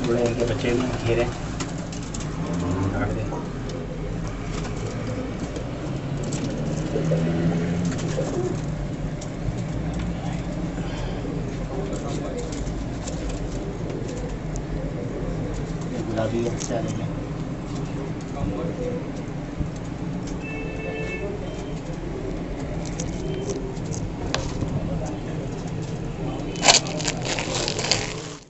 बड़े इनके बच्चे भी घेरे काट दे। गुलाबी अच्छा रहेगा।